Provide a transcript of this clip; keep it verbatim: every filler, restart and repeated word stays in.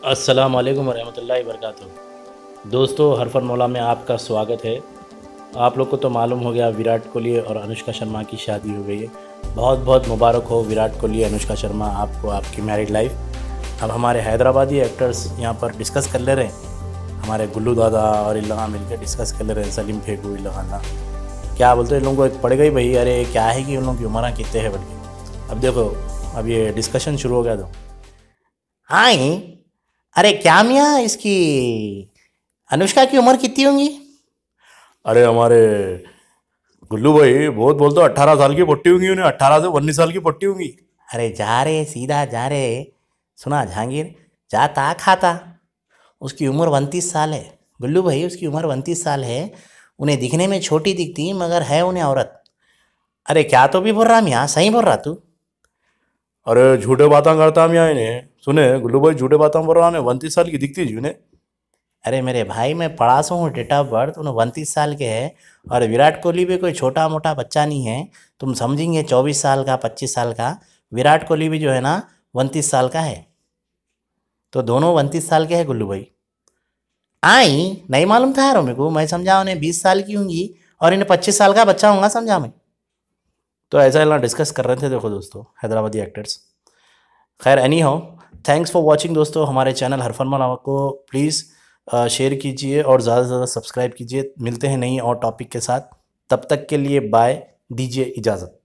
अस्सलाम वालेकुम रहमतुल्लाहि वबरकातुहू। दोस्तों, हरफन मौला में आपका स्वागत है। आप लोग को तो मालूम हो गया विराट कोहली और अनुष्का शर्मा की शादी हो गई है। बहुत बहुत मुबारक हो विराट कोहली अनुष्का शर्मा आपको आपकी मैरिड लाइफ। अब हमारे हैदराबादी एक्टर्स यहाँ पर डिस्कस कर ले रहे हैं। हमारे गुल्लू दादा और इन लोग मिलकर डिस्कस कर ले रहे हैं। सलीम फेंकू इन लोग ना क्या बोलते हैं, इन लोगों को एक पड़ गई भाई। अरे क्या है कि उन लोगों की उम्र कितने हैं बल्कि। अब देखो, अब ये डिस्कशन शुरू हो गया तो हाँ ही। अरे क्या मियाँ, इसकी अनुष्का की उम्र कितनी होंगी? अरे हमारे गुल्लू भाई बहुत बोलते हो, अट्ठारह साल की पट्टी होंगी उन्हें, अट्ठारह से उन्नीस साल की पट्टी होंगी। अरे जा रे, सीधा जा रे। सुना जहांगीर, जाता खाता। उसकी उम्र उनतीस साल है गुल्लू भाई, उसकी उम्र उनतीस साल है। उन्हें दिखने में छोटी दिखती मगर है उन्हें औरत। अरे क्या तो भी बोल रहा मियाँ, सही बोल रहा तू? अरे झूठे बातें करता हम यहाँ इन्हें सुने। गुल्लू भाई झूठे बातें बोल रहा है, उनतीस साल की दिखती जी उन्हें। अरे मेरे भाई, मैं पढ़ा सो हूँ डेट ऑफ बर्थ, उन्हें उनतीस साल के है। और विराट कोहली भी कोई छोटा मोटा बच्चा नहीं है। तुम समझेंगे चौबीस साल का, पच्चीस साल का। विराट कोहली भी जो है ना उनतीस साल का है। तो दोनों उनतीस साल के हैं गुल्लू भाई। आई नहीं मालूम था यार मेरे को। मैं समझा उन्हें बीस साल की होंगी और इन्हें पच्चीस साल का बच्चा होगा, समझा मैं। तो ऐसा ना डिस्कस कर रहे थे। देखो दोस्तों, हैदराबादी एक्टर्स। खैर anyhow, thanks for watching दोस्तों। हमारे चैनल हरफन मौला को प्लीज़ शेयर कीजिए और ज़्यादा से ज़्यादा सब्सक्राइब कीजिए। मिलते हैं नई और टॉपिक के साथ। तब तक के लिए बाय, दीजिए इजाज़त।